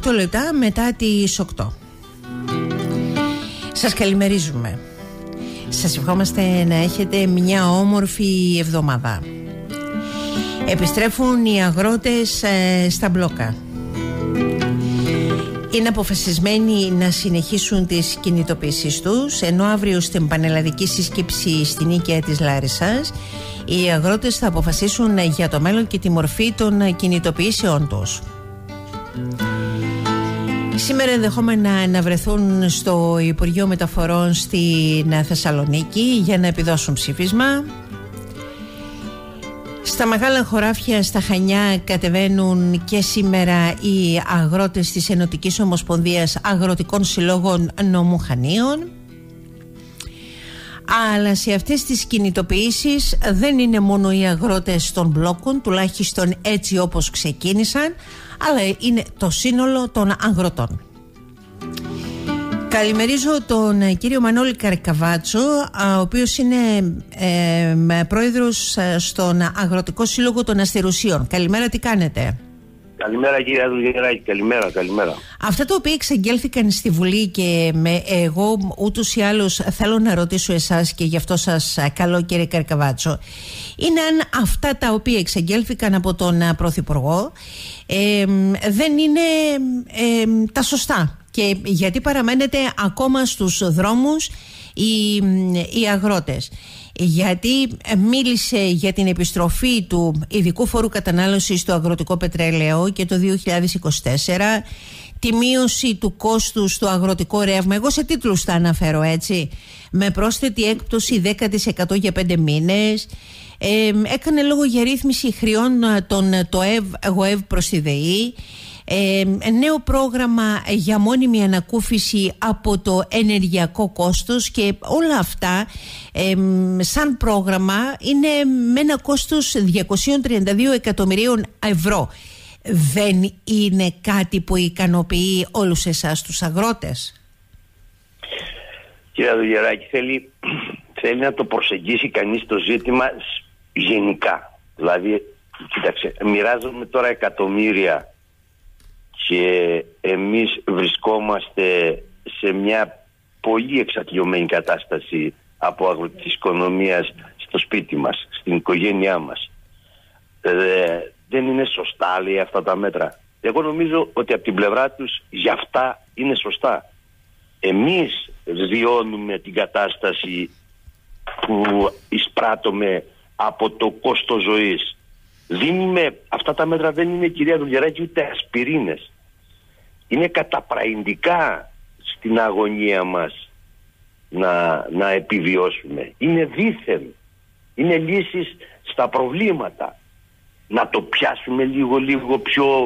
8 λεπτά μετά τις 8. Σας καλημερίζουμε. Σας ευχόμαστε να έχετε μια όμορφη εβδομάδα. Επιστρέφουν οι αγρότες στα μπλόκα. Είναι αποφασισμένοι να συνεχίσουν τις κινητοποιήσεις τους, ενώ αύριο στην πανελλαδική σύσκεψη στην Οίκαια της Λάρισσας οι αγρότες θα αποφασίσουν για το μέλλον και τη μορφή των κινητοποιήσεών τους. Σήμερα ενδεχόμενα να βρεθούν στο Υπουργείο Μεταφορών στην Θεσσαλονίκη για να επιδώσουν ψήφισμα. Στα μεγάλα χωράφια στα Χανιά κατεβαίνουν και σήμερα οι αγρότες της Ενωτικής Ομοσπονδίας Αγροτικών Συλλόγων Νομού Χανίων. Αλλά σε αυτές τις κινητοποιήσεις δεν είναι μόνο οι αγρότες των μπλόκων, τουλάχιστον έτσι όπως ξεκίνησαν, αλλά είναι το σύνολο των αγροτών. Καλημερίζω τον κύριο Μανώλη Καρκαβάτσο, ο οποίος είναι πρόεδρος στον Αγροτικό Σύλλογο των Αστερουσίων. Καλημέρα, τι κάνετε? Καλημέρα κύριε Δουλγεράκη, καλημέρα. Αυτά τα οποία εξαγγέλθηκαν στη Βουλή και εγώ ούτως ή άλλως θέλω να ρωτήσω εσάς και γι' αυτό σας καλώ κύριε Καρκαβάτσο, είναι αν αυτά τα οποία εξαγγέλθηκαν από τον Πρωθυπουργό δεν είναι τα σωστά και γιατί παραμένετε ακόμα στους δρόμους οι αγρότες. Γιατί μίλησε για την επιστροφή του ειδικού φόρου κατανάλωσης στο αγροτικό πετρέλαιο και το 2024, τη μείωση του κόστους στο αγροτικό ρεύμα, εγώ σε τίτλους τα αναφέρω έτσι, με πρόσθετη έκπτωση 10% για 5 μήνες, έκανε λόγο για ρύθμιση χρεών των ΓΟΕΒ προς τη ΔΕΗ, νέο πρόγραμμα για μόνιμη ανακούφιση από το ενεργειακό κόστος και όλα αυτά σαν πρόγραμμα είναι με ένα κόστος 232 εκατομμυρίων ευρώ. Δεν είναι κάτι που ικανοποιεί όλους εσάς τους αγρότες? Κύριε Δουλγεράκη, θέλει να το προσεγγίσει κανείς το ζήτημα γενικά. Δηλαδή, κοίταξε, μοιράζομαι τώρα εκατομμύρια και εμείς βρισκόμαστε σε μια πολύ εξατλειωμένη κατάσταση από αγροτικής οικονομίας στο σπίτι μας, στην οικογένειά μας. Δεν είναι σωστά, λέει, αυτά τα μέτρα. Εγώ νομίζω ότι από την πλευρά τους για αυτά είναι σωστά. Εμείς βιώνουμε την κατάσταση που εισπράττουμε από το κόστος ζωής. Αυτά τα μέτρα δεν είναι, κυρία Δουλγεράκη, ούτε ασπιρίνες. Είναι καταπραϊντικά στην αγωνία μας να επιβιώσουμε. Είναι δήθεν. Είναι λύσεις στα προβλήματα. Να το πιάσουμε λίγο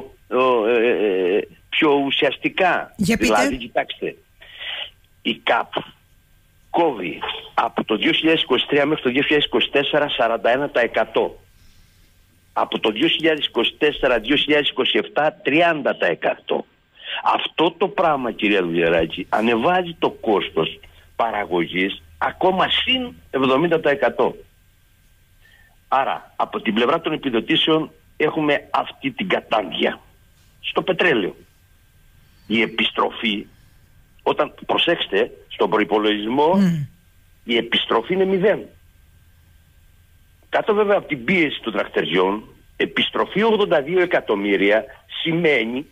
πιο ουσιαστικά. Δηλαδή, κοιτάξτε, η ΚΑΠ κόβει από το 2023 μέχρι το 2024 41%. Από το 2024-2027 30%. Αυτό το πράγμα, κυρία Δουλγεράκη, ανεβάζει το κόστος παραγωγής ακόμα συν 70%. Άρα από την πλευρά των επιδοτήσεων έχουμε αυτή την κατάντια. Στο πετρέλαιο η επιστροφή, όταν προσέξτε στον προϋπολογισμό η επιστροφή είναι 0. Κάτω βέβαια από την πίεση των τρακτεριών, επιστροφή 82 εκατομμύρια σημαίνει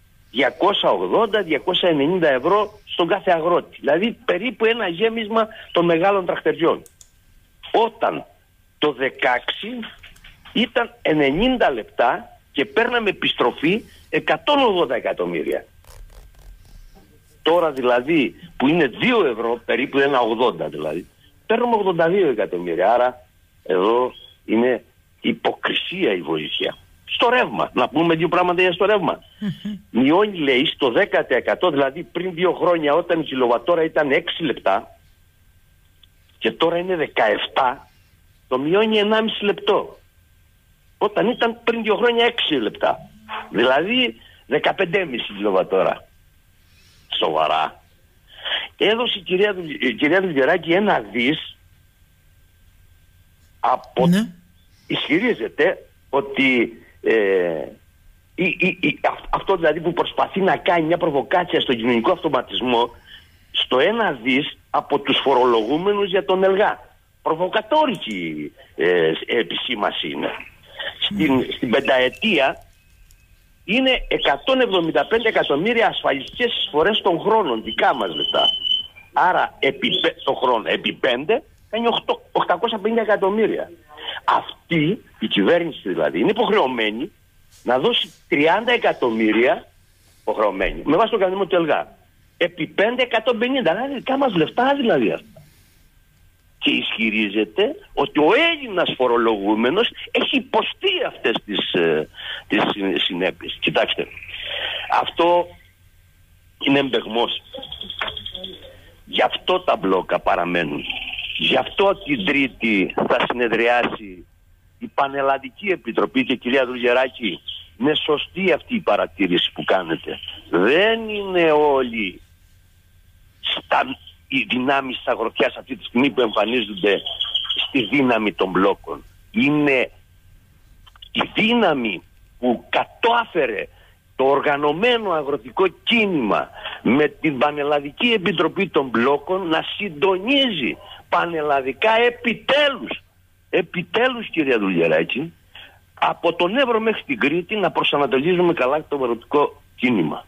280-290 ευρώ στον κάθε αγρότη. Δηλαδή περίπου ένα γέμισμα των μεγάλων τρακτεριών. Όταν το 16 ήταν 90 λεπτά και παίρναμε επιστροφή 180 εκατομμύρια. Τώρα δηλαδή που είναι 2 ευρώ, περίπου 1,80 δηλαδή, παίρνουμε 82 εκατομμύρια. Άρα εδώ είναι υποκρισία η βοήθεια. Στο ρεύμα, να πούμε δύο πράγματα για στο ρεύμα. Μειώνει, λέει, στο 10%, δηλαδή πριν 2 χρόνια όταν η κιλοβατόρα ήταν 6 λεπτά και τώρα είναι 17, το μειώνει 1,5 λεπτό. Όταν ήταν πριν 2 χρόνια 6 λεπτά. Δηλαδή 15,5 κιλοβατόρα. Σοβαρά. Έδωσε η κυρία Δουλγεράκη 1 δις από... Ναι. Ισχυρίζεται ότι αυτό δηλαδή που προσπαθεί να κάνει μια προβοκάτσια στον κοινωνικό αυτοματισμό, στο 1 δις από τους φορολογούμενους για τον ΕΛΓΑ. Προβοκατόρικη επισήμαση είναι. Στην πενταετία είναι 175 εκατομμύρια ασφαλιστικές εισφορές των χρόνων, δικά μας λεφτά. Άρα το χρόνο επί 5 κάνει 850 εκατομμύρια. Αυτή η κυβέρνηση δηλαδή είναι υποχρεωμένη να δώσει 30 εκατομμύρια υποχρεωμένη, με βάση τον κανονισμό του ΕΛΓΑ. Επί 5 150, δηλαδή δικά μας λεφτά δηλαδή αυτά. Και ισχυρίζεται ότι ο Έλληνας φορολογούμενος έχει υποστεί αυτές τις συνέπειες. Κοιτάξτε, αυτό είναι εμπεγμός. Γι' αυτό τα μπλόκα παραμένουν. Γι' αυτό την Τρίτη θα συνεδριάσει η Πανελλαδική Επιτροπή. Και κυρία Δουλγεράκη, είναι σωστή αυτή η παρατήρηση που κάνετε. Δεν είναι όλοι οι δυνάμεις της αγροτιάς αυτή τη στιγμή που εμφανίζονται στη δύναμη των μπλόκων. Είναι η δύναμη που κατάφερε το οργανωμένο αγροτικό κίνημα με την Πανελλαδική Επιτροπή των Μπλόκων να συντονίζει πανελλαδικά επιτέλους κυρία Δουλγεράκη, από τον Εύρο μέχρι την Κρήτη να προσανατολίζουμε καλά το αγροτικό κίνημα.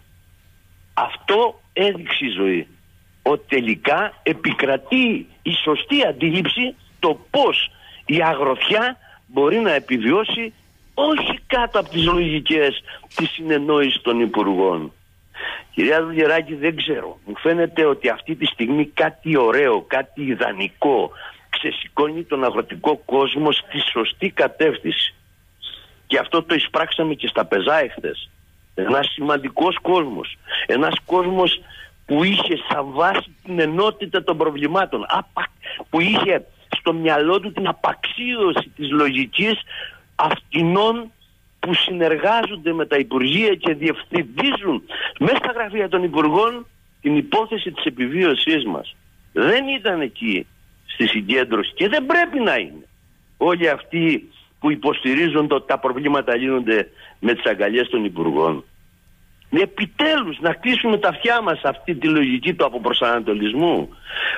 Αυτό έδειξε η ζωή. Ότι τελικά επικρατεί η σωστή αντίληψη το πώς η αγροτιά μπορεί να επιβιώσει όχι κάτω από τις λογικές της συνεννόησης των υπουργών. Κυρία Δουλγεράκη, δεν ξέρω. Μου φαίνεται ότι αυτή τη στιγμή κάτι ωραίο, κάτι ιδανικό ξεσηκώνει τον αγροτικό κόσμο στη σωστή κατεύθυνση. Και αυτό το εισπράξαμε και στα πεζά εχθές. Ένας σημαντικός κόσμος. Ένας κόσμος που είχε σαν βάση την ενότητα των προβλημάτων. Που είχε στο μυαλό του την απαξίωση της λογικής αυτινών που συνεργάζονται με τα Υπουργεία και διευθυντίζουν μέσα στα γραφεία των Υπουργών την υπόθεση της επιβίωσής μας. Δεν ήταν εκεί στη συγκέντρωση και δεν πρέπει να είναι. Όλοι αυτοί που υποστηρίζουν ότι τα προβλήματα λύνονται με τις αγκαλιές των Υπουργών. Επιτέλους να κλείσουμε τα αυτιά μας σε αυτή τη λογική του αποπροσανατολισμού.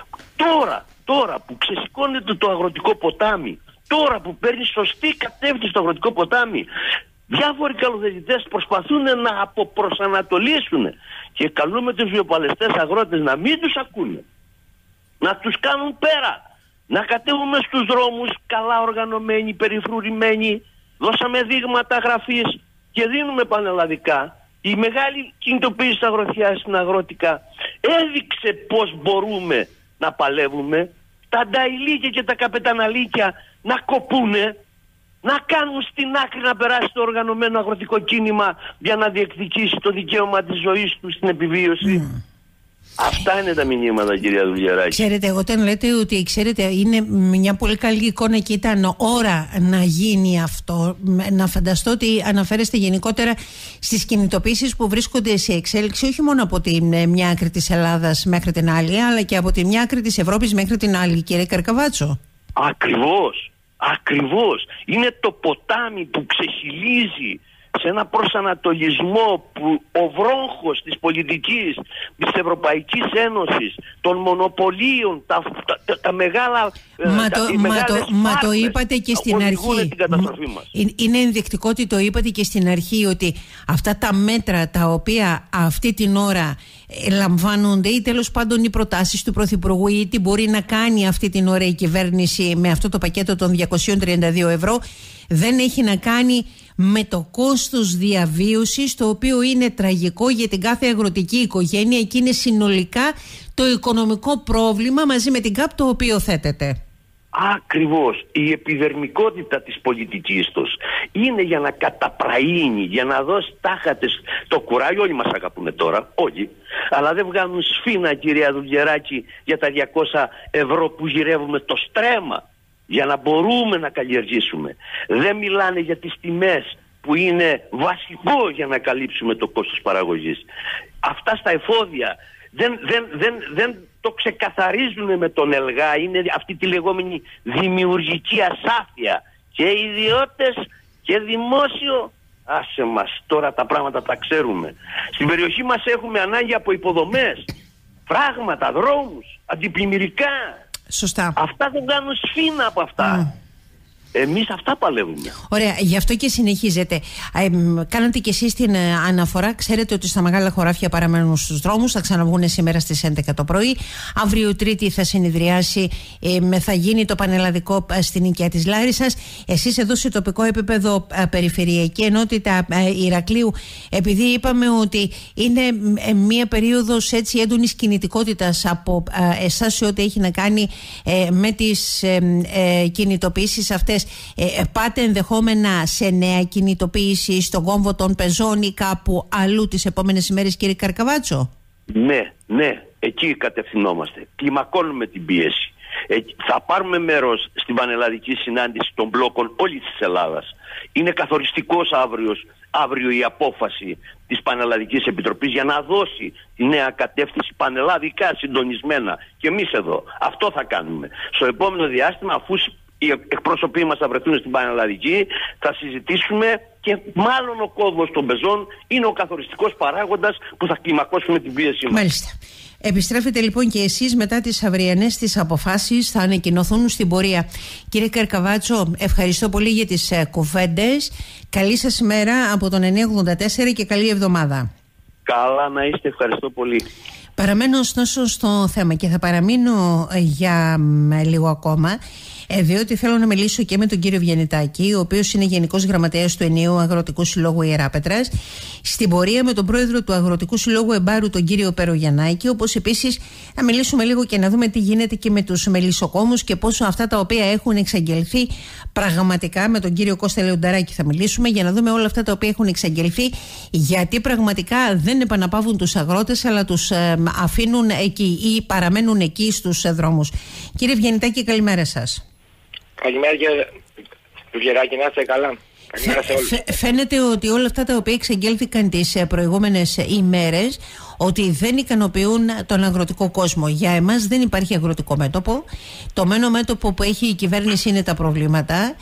Τώρα που ξεσηκώνεται το αγροτικό ποτάμι, τώρα που παίρνει σωστή κατεύθυνση το αγροτικό ποτάμι, διάφοροι καλοθετητές προσπαθούν να αποπροσανατολίσουν και καλούμε τους βιοπαλαιστές αγρότες να μην τους ακούνε, να τους κάνουν πέρα, να κατέβουμε στους δρόμους καλά οργανωμένοι, περιφρουρημένοι. Δώσαμε δείγματα γραφής και δίνουμε πανελλαδικά. Η μεγάλη κινητοποίηση της αγροτιάς στην αγρότικα έδειξε πώς μπορούμε να παλεύουμε. Τα νταϊλίκια και τα καπεταναλίκια να κοπούνε, να κάνουν στην άκρη να περάσει το οργανωμένο αγροτικό κίνημα για να διεκδικήσει το δικαίωμα της ζωής του στην επιβίωση. Αυτά είναι τα μηνύματα, κυρία Δουλγεράκη. Ξέρετε, όταν λέτε ότι είναι μια πολύ καλή εικόνα και ήταν ώρα να γίνει αυτό, να φανταστώ ότι αναφέρεστε γενικότερα στις κινητοποίησεις που βρίσκονται σε εξέλιξη όχι μόνο από τη μια άκρη της Ελλάδας μέχρι την άλλη, αλλά και από τη μια άκρη της Ευρώπης μέχρι την άλλη, κύριε Καρκαβάτσο. Ακριβώς. Είναι το ποτάμι που ξεχυλίζει σε ένα προσανατολισμό που ο βρόχος της πολιτικής της Ευρωπαϊκής Ένωσης, των μονοπωλίων, τα μεγάλα Μα το είπατε και στην αρχή. Είναι ενδεικτικό ότι το είπατε και στην αρχή, ότι αυτά τα μέτρα τα οποία αυτή την ώρα λαμβάνονται ή τέλος πάντων οι προτάσεις του Πρωθυπουργού ή τι μπορεί να κάνει αυτή την ώρα η κυβέρνηση με αυτό το πακέτο των 232 ευρώ δεν έχει να κάνει με το κόστος διαβίωσης, το οποίο είναι τραγικό για την κάθε αγροτική οικογένεια και είναι συνολικά το οικονομικό πρόβλημα μαζί με την ΚΑΠ το οποίο θέτεται. Ακριβώς. Η επιδερμικότητα της πολιτικής τους είναι για να καταπραίνει, για να δώσει τάχατες το κουράγιο. Όλοι μας αγαπούν τώρα, όλοι, αλλά δεν βγάλουν σφίνα, κυρία Δουλγεράκη, για τα 200 ευρώ που γυρεύουμε το στρέμμα για να μπορούμε να καλλιεργήσουμε. Δεν μιλάνε για τις τιμές που είναι βασικό για να καλύψουμε το κόστος παραγωγής. Αυτά στα εφόδια δεν το ξεκαθαρίζουν με τον ΕΛΓΑ. Είναι αυτή τη λεγόμενη δημιουργική ασάφεια και ιδιώτες και δημόσιο άσε μας, τώρα τα πράγματα τα ξέρουμε. Στην περιοχή μας έχουμε ανάγκη από υποδομές, φράγματα, δρόμους, αντιπλημμυρικά. Σωστά. Αυτά δεν κάνουν σφήνα από αυτά. Εμείς αυτά παλεύουμε. Ωραία, γι' αυτό και συνεχίζετε. Κάνατε κι εσείς την αναφορά. Ξέρετε ότι στα μεγάλα χωράφια παραμένουν στους δρόμους. Θα ξαναβγούν σήμερα στις 11 το πρωί. Αύριο Τρίτη θα συνεδριάσει, θα γίνει το πανελλαδικό στην οικία της Λάρισσας. Εσείς εδώ σε τοπικό επίπεδο, Περιφερειακή Ενότητα Ηρακλείου, επειδή είπαμε ότι είναι μία περίοδος έτσι έντονης κινητικότητας από εσάς σε ό,τι έχει να κάνει με τις κινητοποιήσεις αυτές, πάτε ενδεχόμενα σε νέα κινητοποίηση στον κόμβο των Πεζών ή κάπου αλλού τις επόμενες ημέρες, κύριε Καρκαβάτσο? Ναι, εκεί κατευθυνόμαστε. Κλιμακώνουμε την πίεση. Θα πάρουμε μέρος στην πανελλαδική συνάντηση των μπλόκων όλης της Ελλάδας. Είναι καθοριστικός αύριο η απόφαση της Πανελλαδικής Επιτροπής για να δώσει τη νέα κατεύθυνση πανελλαδικά συντονισμένα. Και εμείς εδώ αυτό θα κάνουμε. Στο επόμενο διάστημα, αφού οι εκπρόσωποι μας θα βρεθούν στην Πανελλαδική, θα συζητήσουμε και μάλλον ο κόμβος των Πεζών είναι ο καθοριστικός παράγοντας που θα κλιμακώσουμε την πίεση μας. Μάλιστα. Επιστρέφετε λοιπόν και εσείς μετά τις αυριανές τις αποφάσεις, θα ανακοινωθούν στην πορεία. Κύριε Καρκαβάτσο, ευχαριστώ πολύ για τις κουβέντες. Καλή σας ημέρα από τον 984 και καλή εβδομάδα. Καλά να είστε, ευχαριστώ πολύ. Παραμένω ωστόσο στο θέμα και θα παραμείνω για λίγο ακόμα, διότι θέλω να μιλήσω και με τον κύριο Βιαννητάκη, ο οποίος είναι Γενικός Γραμματέας του Ενιαίου Αγροτικού Συλλόγου Ιεράπετρας, στην πορεία με τον πρόεδρο του Αγροτικού Συλλόγου Εμπάρου, τον κύριο Περογιαννάκη, όπως επίσης να μιλήσουμε λίγο και να δούμε τι γίνεται και με τους μελισσοκόμους και πόσο αυτά τα οποία έχουν εξαγγελθεί πραγματικά, με τον κύριο Κώστα Λεονταράκη θα μιλήσουμε, για να δούμε όλα αυτά τα οποία έχουν εξαγγελθεί, γιατί πραγματικά δεν επαναπαύουν τους αγρότες, αλλά τους αφήνουν εκεί ή παραμένουν εκεί στους δρόμους. Κύριε Βιαννητάκη, καλημέρα σας. Καλημέρα κύριε Βιεράκη, να είστε καλά. Φαίνεται ότι όλα αυτά τα οποία εξαγγέλθηκαν τις προηγούμενες ημέρες, ότι δεν ικανοποιούν τον αγροτικό κόσμο. Για εμάς δεν υπάρχει αγροτικό μέτωπο. Το μένο μέτωπο που έχει η κυβέρνηση είναι τα προβλήματα.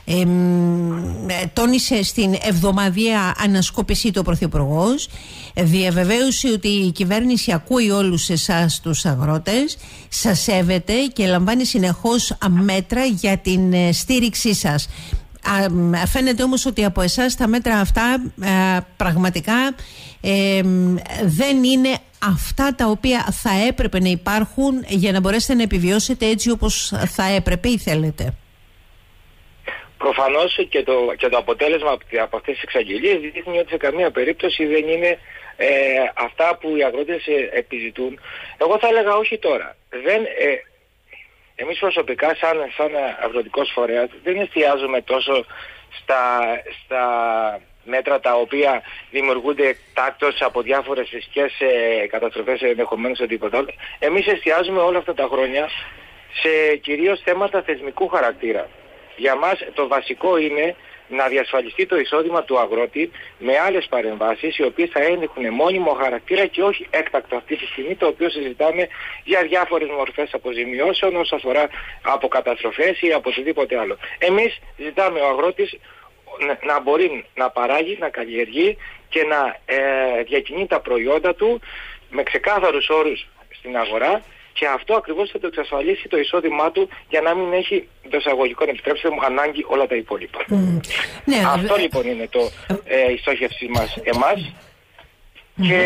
Τόνισε στην εβδομαδιαία ανασκόπηση του Πρωθυπουργός. Διαβεβαίωσε ότι η κυβέρνηση ακούει όλους εσάς τους αγρότες, σας σέβεται και λαμβάνει συνεχώς μέτρα για την στήριξή σας. Φαίνεται όμως ότι από εσάς τα μέτρα αυτά πραγματικά δεν είναι αυτά τα οποία θα έπρεπε να υπάρχουν για να μπορέσετε να επιβιώσετε έτσι όπως θα έπρεπε ή θέλετε. Προφανώς και το αποτέλεσμα από αυτές τις εξαγγελίες δείχνει ότι σε καμία περίπτωση δεν είναι αυτά που οι αγρότες επιζητούν. Εγώ θα έλεγα όχι τώρα. Εμείς προσωπικά σαν αγροτικός φορέας δεν εστιάζουμε τόσο στα μέτρα τα οποία δημιουργούνται εκτάκτως από διάφορες φυσικές καταστροφές, ενδεχομένως οτιδήποτε άλλο. Εμείς εστιάζουμε όλα αυτά τα χρόνια σε κυρίως θέματα θεσμικού χαρακτήρα. Για μας το βασικό είναι να διασφαλιστεί το εισόδημα του αγρότη με άλλες παρεμβάσεις οι οποίες θα έχουν μόνιμο χαρακτήρα και όχι έκτακτο αυτή τη στιγμή, το οποίο συζητάμε για διάφορες μορφές αποζημιώσεων όσον αφορά από καταστροφές ή από οτιδήποτε άλλο. Εμείς ζητάμε ο αγρότης να μπορεί να παράγει, να καλλιεργεί και να διακινεί τα προϊόντα του με ξεκάθαρους όρους στην αγορά. Και αυτό ακριβώς θα το εξασφαλίσει το εισόδημά του για να μην έχει το εισαγωγικό, επιτρέψτε μου, ανάγκη όλα τα υπόλοιπα. Ναι, αυτό λοιπόν είναι η στόχευση μας εμάς και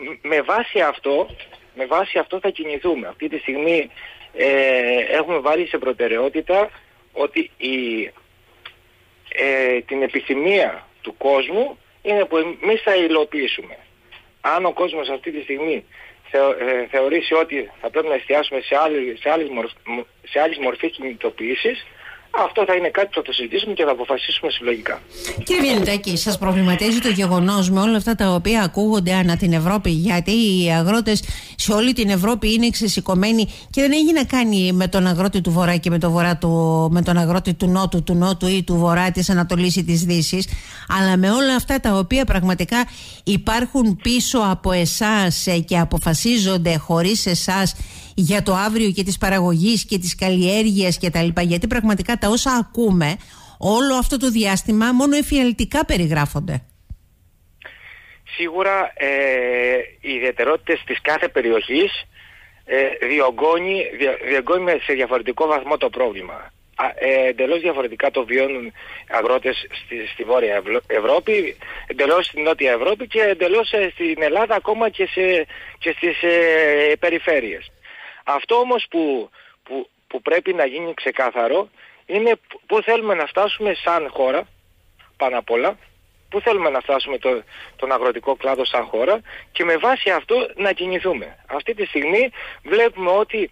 με βάση αυτό θα κινηθούμε. Αυτή τη στιγμή έχουμε βάλει σε προτεραιότητα ότι την επιθυμία του κόσμου είναι που εμείς θα υλοποιήσουμε. Αν ο κόσμος αυτή τη στιγμή θεωρήσει ότι θα πρέπει να εστιάσουμε σε άλλες μορφές κινητοποίησης, αυτό θα είναι κάτι που θα το συζητήσουμε και θα αποφασίσουμε συλλογικά. Κύριε Βιαννητάκη, σας προβληματίζει το γεγονός με όλα αυτά τα οποία ακούγονται ανά την Ευρώπη, γιατί οι αγρότες σε όλη την Ευρώπη είναι εξεσηκωμένοι και δεν έχει να κάνει με τον αγρότη του Βορρά και με τον αγρότη του Νότου ή του Βορρά, της Ανατολής ή της Δύσης, αλλά με όλα αυτά τα οποία πραγματικά υπάρχουν πίσω από εσάς και αποφασίζονται χωρίς εσάς για το αύριο και της παραγωγής και της καλλιέργειας και τα λοιπά, γιατί πραγματικά τα όσα ακούμε όλο αυτό το διάστημα μόνο εφιαλτικά περιγράφονται. σίγουρα οι ιδιαιτερότητες της κάθε περιοχής διωγγώνει σε διαφορετικό βαθμό το πρόβλημα. Εντελώς διαφορετικά το βιώνουν αγρότες στη Βόρεια Ευρώπη, εντελώς στην Νότια Ευρώπη και εντελώς στην Ελλάδα, ακόμα και στις περιφέρειες. Αυτό όμως που πρέπει να γίνει ξεκάθαρο είναι πού θέλουμε να φτάσουμε σαν χώρα, πάνω απ' όλα, πού θέλουμε να φτάσουμε τον αγροτικό κλάδο σαν χώρα και με βάση αυτό να κινηθούμε. Αυτή τη στιγμή βλέπουμε ότι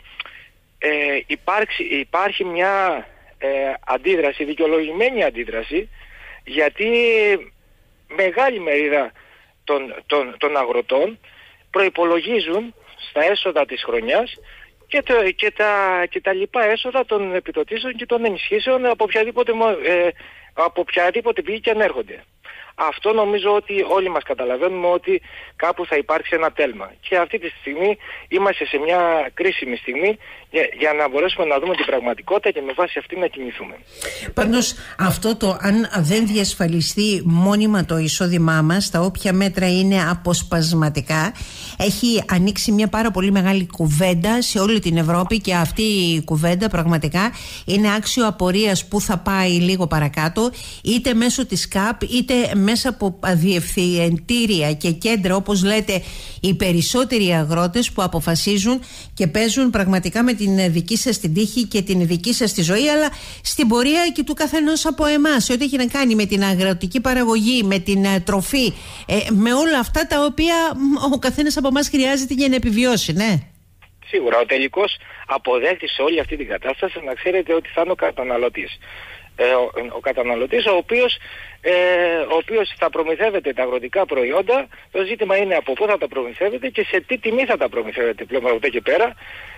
υπάρχει μια αντίδραση, δικαιολογημένη αντίδραση, γιατί μεγάλη μερίδα των αγροτών προϋπολογίζουν στα έσοδα της χρονιάς και τα λοιπά έσοδα των επιδοτήσεων και των ενισχύσεων από οποιαδήποτε πηγή και αν έρχονται. Αυτό νομίζω ότι όλοι μας καταλαβαίνουμε ότι κάπου θα υπάρξει ένα τέλμα. Και αυτή τη στιγμή είμαστε σε μια κρίσιμη στιγμή για να μπορέσουμε να δούμε την πραγματικότητα και με βάση αυτή να κινηθούμε. Πάντως αυτό το αν δεν διασφαλιστεί μόνιμα το εισόδημά μας, τα όποια μέτρα είναι αποσπασματικά, έχει ανοίξει μια πάρα πολύ μεγάλη κουβέντα σε όλη την Ευρώπη και αυτή η κουβέντα πραγματικά είναι άξιο απορίας που θα πάει λίγο παρακάτω, είτε μέσω της ΚΑΠ είτε μέσα από διευθυντήρια και κέντρα, όπως λέτε, οι περισσότεροι αγρότες που αποφασίζουν και παίζουν πραγματικά με την δική σας την τύχη και την δική σας τη ζωή, αλλά στην πορεία και του καθενός από εμάς, ό,τι έχει να κάνει με την αγροτική παραγωγή, με την τροφή, με όλα αυτά τα οποία ο καθένας από εμάς χρειάζεται για να επιβιώσει, ναι. Σίγουρα, ο τελικός αποδέκτης σε όλη αυτή την κατάσταση, να ξέρετε ότι θα είναι ο καταναλωτής. Ο καταναλωτής ο οποίος θα προμηθεύεται τα αγροτικά προϊόντα. Το ζήτημα είναι από πού θα τα προμηθεύεται και σε τι τιμή θα τα προμηθεύεται πλέον από εδώ και πέρα,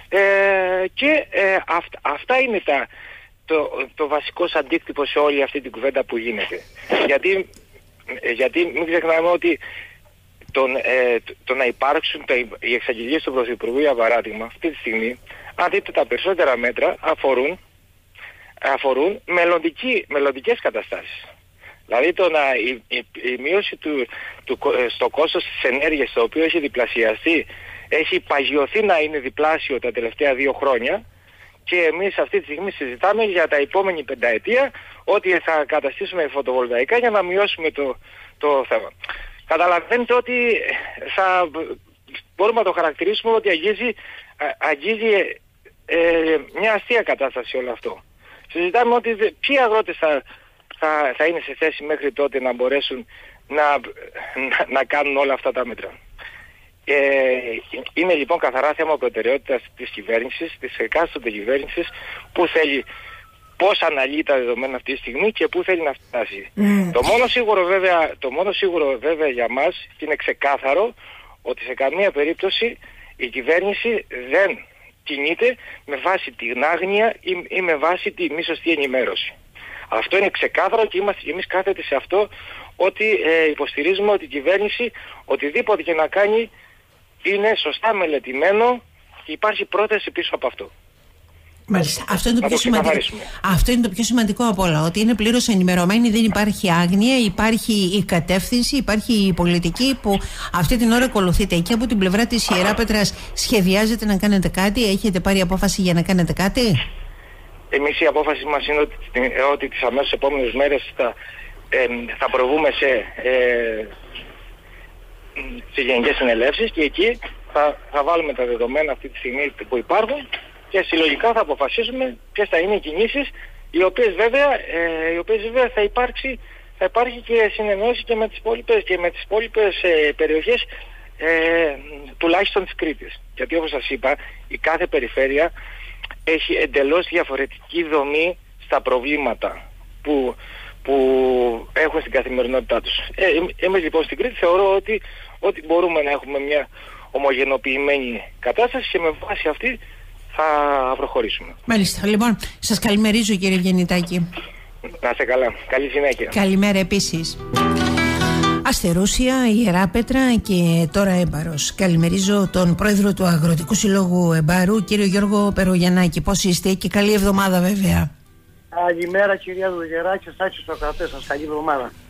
αυτά είναι το βασικός αντίκτυπος σε όλη αυτή την κουβέντα που γίνεται, γιατί μην ξεχνάμε ότι το να υπάρξουν οι εξαγγελίες του Πρωθυπουργού, για παράδειγμα, αυτή τη στιγμή, αν δείτε τα περισσότερα μέτρα αφορούν μελλοντικές καταστάσεις. Δηλαδή η μείωση στο κόστος της ενέργειας, το οποίο έχει διπλασιαστεί, έχει παγιωθεί να είναι διπλάσιο τα τελευταία 2 χρόνια, και εμείς αυτή τη στιγμή συζητάμε για τα επόμενη πενταετία ότι θα καταστήσουμε φωτοβολταϊκά για να μειώσουμε το θέμα. Καταλαβαίνετε ότι μπορούμε να το χαρακτηρίσουμε ότι αγγίζει μια αστεία κατάσταση όλο αυτό. Συζητάμε ότι ποιοι αγρότες θα είναι σε θέση μέχρι τότε να μπορέσουν να κάνουν όλα αυτά τα μέτρα. Είναι λοιπόν καθαρά θέμα προτεραιότητας της κυβέρνησης, της εκάστοτε κυβέρνησης, που θέλει, πώς αναλύει τα δεδομένα αυτή τη στιγμή και πού θέλει να φτάσει. Το μόνο σίγουρο βέβαια για μας, και είναι ξεκάθαρο, ότι σε καμία περίπτωση η κυβέρνηση δεν κινείται με βάση την άγνοια ή με βάση τη μη σωστή ενημέρωση. Αυτό είναι ξεκάθαρο και είμαστε και εμείς κάθετοι σε αυτό, ότι υποστηρίζουμε ότι η κυβέρνηση οτιδήποτε και να κάνει είναι σωστά μελετημένο και υπάρχει πρόταση πίσω από αυτό. Μάλιστα. Αυτό είναι το πιο σημαντικό από όλα. Ότι είναι πλήρως ενημερωμένοι, δεν υπάρχει άγνοια, υπάρχει η κατεύθυνση, υπάρχει η πολιτική που αυτή την ώρα ακολουθείται. Και από την πλευρά της Ιεράπετρας σχεδιάζετε να κάνετε κάτι, έχετε πάρει απόφαση για να κάνετε κάτι? Εμείς η απόφαση μας είναι ότι τις αμέσως επόμενες μέρες θα προβούμε σε γενικές συνελεύσεις και εκεί θα βάλουμε τα δεδομένα αυτή τη στιγμή που υπάρχουν και συλλογικά θα αποφασίσουμε ποιες θα είναι οι κινήσεις, οι οποίες βέβαια θα υπάρχει και συνεννόηση και με τις υπόλοιπες περιοχές, τουλάχιστον της Κρήτης. Γιατί όπως σας είπα, η κάθε περιφέρεια έχει εντελώς διαφορετική δομή στα προβλήματα που έχουν στην καθημερινότητά τους. Εμείς λοιπόν στην Κρήτη θεωρώ ότι μπορούμε να έχουμε μια ομογενοποιημένη κατάσταση και με βάση αυτή θα προχωρήσουμε. Μάλιστα. Λοιπόν, σας καλημερίζω κύριε Ευγενητάκη. Να είστε καλά. Καλή συνέχεια. Καλημέρα επίσης. Αστερούσια, Ιεράπετρα και τώρα Έμπαρος. Καλημερίζω τον πρόεδρο του Αγροτικού Συλλόγου Εμπάρου, κύριο Γιώργο Περογιαννάκη. Πώς είστε και καλή εβδομάδα βέβαια. Καλημέρα κυρία Δουγεράκη, εσάς και στους ακροατές σας. Καλή εβδομάδα.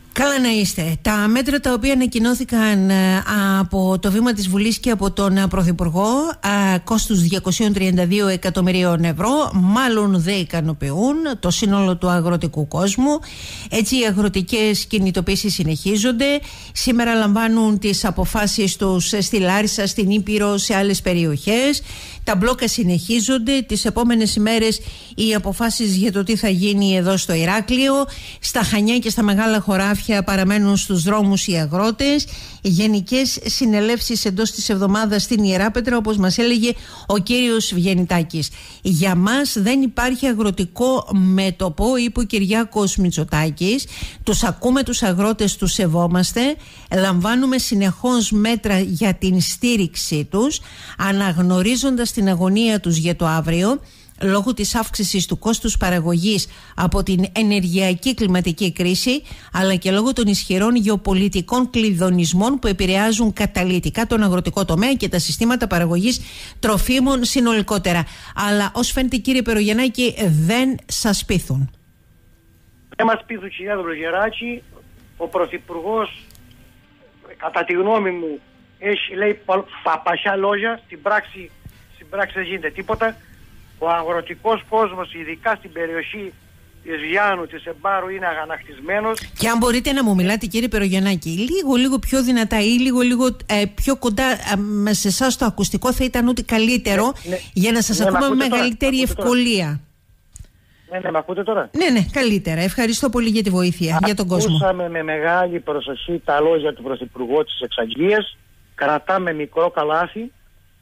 Καλά να είστε. Τα μέτρα τα οποία ανακοινώθηκαν από το βήμα της Βουλής και από τον Πρωθυπουργό κόστους 232 εκατομμυρίων ευρώ μάλλον δεν ικανοποιούν το σύνολο του αγροτικού κόσμου. Έτσι οι αγροτικές κινητοποίησεις συνεχίζονται. Σήμερα λαμβάνουν τις αποφάσεις τους στη Λάρισα, στην Ήπειρο, σε άλλες περιοχές. Τα μπλόκα συνεχίζονται. Τις επόμενες ημέρες οι αποφάσεις για το τι θα γίνει εδώ στο Ηράκλειο, στα Χανιά και στα μεγάλα χωράφια παραμένουν στους δρόμους οι αγρότες. Γενικές συνελεύσεις εντός της εβδομάδας στην Ιεράπετρα, όπως μας έλεγε ο κύριος Βιενιτάκης. Για μας δεν υπάρχει αγροτικό μέτωπο, είπε ο Κυριάκος Μητσοτάκης. Τους ακούμε τους αγρότες, τους σεβόμαστε, λαμβάνουμε συνεχώς μέτρα για την στήριξή τους, αναγνωρίζοντας την αγωνία τους για το αύριο, λόγω της αύξησης του κόστους παραγωγής από την ενεργειακή κλιματική κρίση, αλλά και λόγω των ισχυρών γεωπολιτικών κλειδονισμών που επηρεάζουν καταλυτικά τον αγροτικό τομέα και τα συστήματα παραγωγής τροφίμων συνολικότερα. Αλλά ως φαίνεται, κύριε Περογεννάκη, δεν σας πείθουν. Δεν μας πείθουν, κυρία Δολογεράκη. Ο Πρωθυπουργός, κατά τη γνώμη μου, λέει παπασιά λόγια, στην πράξη δεν γίνεται τίποτα. Ο αγροτικός κόσμος, ειδικά στην περιοχή της Βιάννου, της Εμπάρου, είναι αγανακτισμένος. Και αν μπορείτε να μου μιλάτε, κύριε Περογεννάκη, λίγο πιο δυνατά ή λίγο πιο κοντά σε εσάς το ακουστικό, θα ήταν ό,τι καλύτερο, για να σας ακούμε με μεγαλύτερη ευκολία. Ναι, με ακούτε τώρα? Ναι, καλύτερα. Ευχαριστώ πολύ για τη βοήθεια, για τον κόσμο. Ακούσαμε με μεγάλη προσοχή τα λόγια του Πρωθυπουργού της εξαγγείας. Κρατάμε μικρό καλάθι.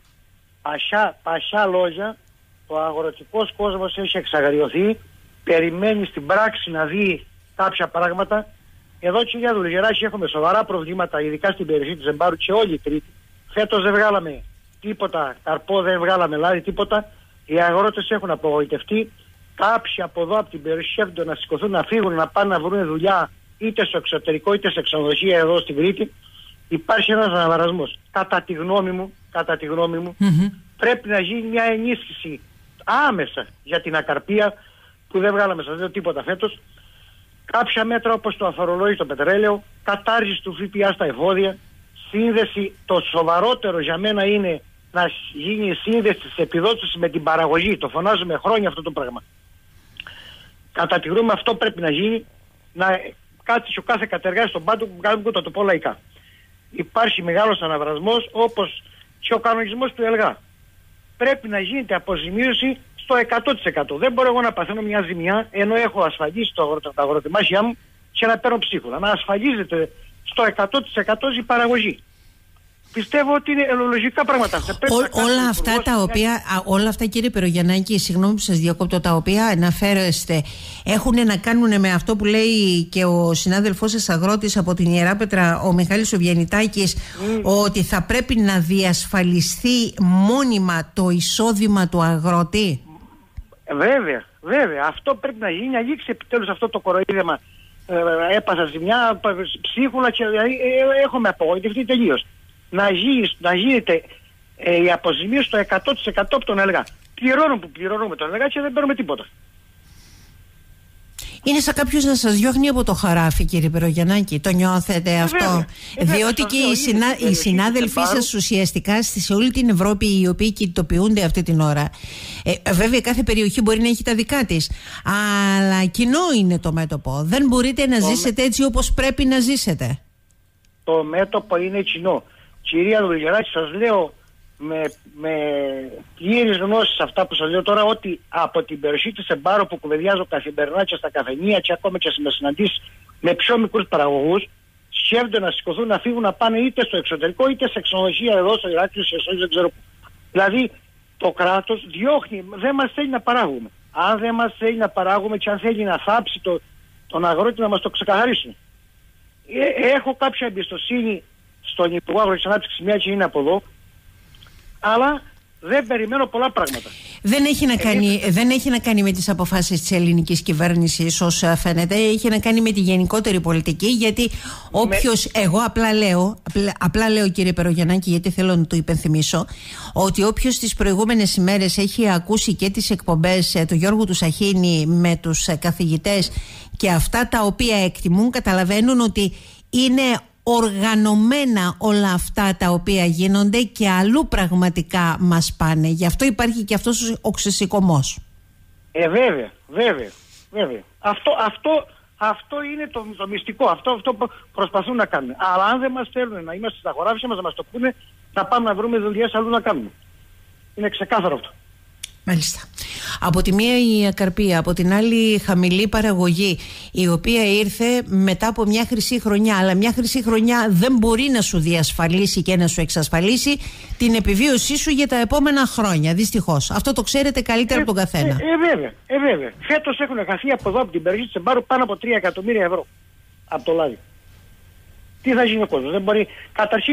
Πασιά λόγια. Ο αγροτικός κόσμος έχει εξαγριωθεί, περιμένει στην πράξη να δει κάποια πράγματα. Εδώ, κυρία Δουλγεράκη, έχουμε σοβαρά προβλήματα, ειδικά στην περιοχή της Εμπάρου και όλη η Κρήτη. Φέτος δεν βγάλαμε τίποτα καρπό, δεν βγάλαμε λάδι, τίποτα. Οι αγρότες έχουν απογοητευτεί. Κάποιοι από εδώ, από την περιοχή, σκέφτονται να σηκωθούν, να φύγουν, να πάνε να βρουν δουλειά είτε στο εξωτερικό είτε σε ξενοδοχεία εδώ στην Κρήτη. Υπάρχει ένας αναβαρασμός. Κατά τη γνώμη μου, πρέπει να γίνει μια ενίσχυση άμεσα για την ακαρπία που δεν βγάλαμε σας λέω τίποτα φέτος. Κάποια μέτρα όπως το αφορολόγητο πετρέλαιο, κατάργηση του ΦΠΑ στα εφόδια, σύνδεση, το σοβαρότερο για μένα είναι να γίνει η σύνδεση της επιδότησης με την παραγωγή. Το φωνάζουμε χρόνια αυτό το πράγμα. Κατά τη γνώμη αυτό πρέπει να γίνει, να κάτσει ο κάθε κατεργάτης στον πάτο που κάνουμε το πω λαϊκά. Υπάρχει μεγάλος αναβρασμός, όπως και ο κανονισμός του ΕΛΓΑ. Πρέπει να γίνεται αποζημίωση στο 100%. Δεν μπορώ εγώ να παθαίνω μια ζημιά ενώ έχω ασφαλίσει τα αγροτεμάχια μου και να παίρνω ψίχουλα. Να ασφαλίζεται στο 100% η παραγωγή. Πιστεύω ότι είναι λογικά πράγματα. Όλα αυτά, κύριε Περογεννάκη, συγγνώμη που σας διακόπτω, τα οποία αναφέρεστε, έχουν να κάνουν με αυτό που λέει και ο συνάδελφός σας αγρότης από την Ιεράπετρα, ο Μιχάλης ο Βιενιτάκης, ότι θα πρέπει να διασφαλιστεί μόνιμα το εισόδημα του αγρότη. Βέβαια. Αυτό πρέπει να γίνει, να λήξει επιτέλους αυτό το κοροϊδεύμα. Έπασα ζημιά, ψίχουλα και έχουμε απογοητευτεί τελείως. Να γίνεται η αποζημίωση στο 100% από τον ΕΛΓΑ. Πληρώνουμε τον ΕΛΓΑ και δεν παίρνουμε τίποτα. Είναι σαν κάποιος να σας διώχνει από το χωράφι, κύριε Περογεννάκη. Το νιώθετε αυτό? Διότι και οι συνάδελφοί σας ουσιαστικά σε όλη την Ευρώπη, οι οποίοι κινητοποιούνται αυτή την ώρα, βέβαια κάθε περιοχή μπορεί να έχει τα δικά της, αλλά κοινό είναι το μέτωπο. Δεν μπορείτε να ζήσετε έτσι όπως πρέπει να ζήσετε. Το μέτωπο είναι κοινό. Κυρία Δουλγεράκη, σας λέω με πλήρης γνώση αυτά που σας λέω τώρα, ότι από την περιοχή της Εμπάρου που κουβεντιάζω καθημερινά και στα καφενεία και ακόμα και στις συναντήσεις με πιο μικρούς παραγωγούς, σκέφτονται να σηκωθούν, να φύγουν, να πάνε είτε στο εξωτερικό είτε σε ξενοδοχεία εδώ στο Ηράκλειο, σε εσώς δεν ξέρω πού. Δηλαδή το κράτος διώχνει, δεν μας θέλει να παράγουμε. Αν δεν μας θέλει να παράγουμε και αν θέλει να θάψει τον αγρότη, να μας το ξεκαθαρίσουν. Έχω κάποια εμπιστοσύνη στον Υπουργό Αγροτικής Ανάπτυξης, μια και είναι από εδώ, αλλά δεν περιμένω πολλά πράγματα. Δεν έχει να κάνει με τις αποφάσεις της ελληνικής κυβέρνησης όσο φαίνεται, έχει να κάνει με τη γενικότερη πολιτική, γιατί εγώ απλά λέω κύριε Περογιαννάκη, γιατί θέλω να το υπενθυμίσω, ότι όποιος τις προηγούμενες ημέρες έχει ακούσει και τις εκπομπές του Γιώργου του Σαχίνη με τους καθηγητές και αυτά τα οποία εκτιμούν, καταλαβαίνουν ότι είναι οργανωμένα όλα αυτά τα οποία γίνονται και αλλού πραγματικά μας πάνε. Γι' αυτό υπάρχει και αυτός ο ξεσηκωμός. Βέβαια. Αυτό είναι το μυστικό. Αυτό προσπαθούν να κάνουν. Αλλά αν δεν μας θέλουν να είμαστε στα χωράφια μας, να μας το πούνε, θα πάμε να βρούμε δουλειές αλλού να κάνουμε. Είναι ξεκάθαρο αυτό. Μάλιστα. Από τη μία η ακαρπία, από την άλλη χαμηλή παραγωγή, η οποία ήρθε μετά από μια χρυσή χρονιά. Αλλά μια χρυσή χρονιά δεν μπορεί να σου διασφαλίσει και να σου εξασφαλίσει την επιβίωσή σου για τα επόμενα χρόνια. Δυστυχώς. Αυτό το ξέρετε καλύτερα από τον καθένα. Βέβαια. Φέτος έχουν χαθεί από εδώ, από την περιοχή της Εμπάρου, πάνω από 3 εκατομμύρια ευρώ από το λάδι. Τι θα γίνει ο κόσμος? Δεν μπορεί. Καταρχήν